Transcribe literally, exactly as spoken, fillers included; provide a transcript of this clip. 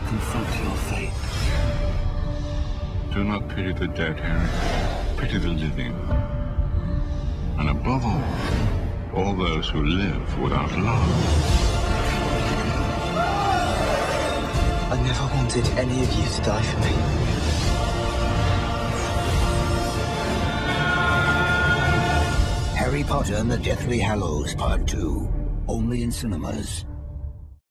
confront your fate. Do not pity the dead, Harry. Pity the living. And above all, all those who live without love. I never wanted any of you to die for me. Harry Potter and the Deathly Hallows Part two. Only in cinemas.